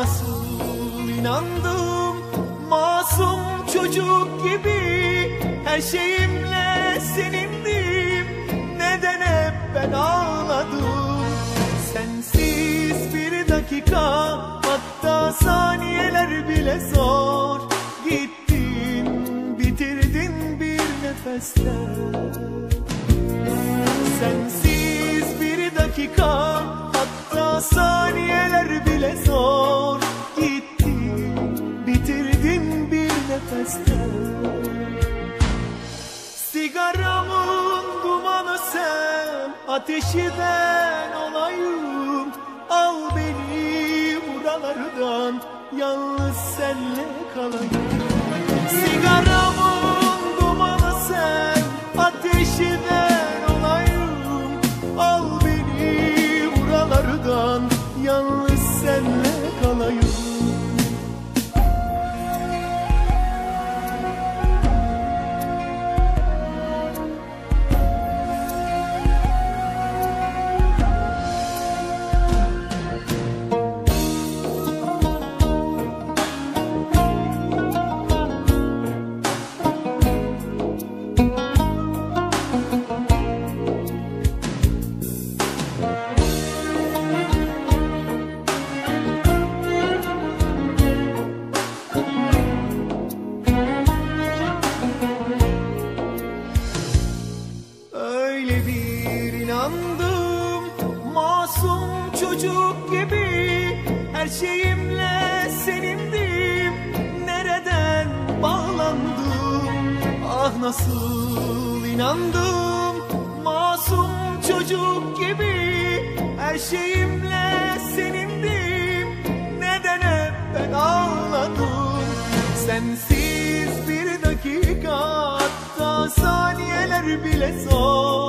nasıl inandım, masum çocuk gibi her şeyimle senindim. Neden hep ben ağladım? Sensiz bir dakika, hatta saniyeler bile zor. Gittin, bitirdin bir nefeste. Sensiz bir dakika, hatta saniyeler bile zor. Gittin, bitirdin bir nefeste. Sigaramın dumanı sen, ateşi ben olayım. Al beni buralardan, yalnız senle kalayım. Sigaramın dumanı sen, ateşi ben olayım. Al beni buralardan, yalnız senle kalayım. Öyle bir inandım, masum çocuk gibi her şeyimle senindim. Nereden bağlandım? Ah nasıl inandım, masum çocuk gibi her şeyimle senindim. Neden hep ben ağladım? Sensiz bir dakika, hatta saniyeler bile zor.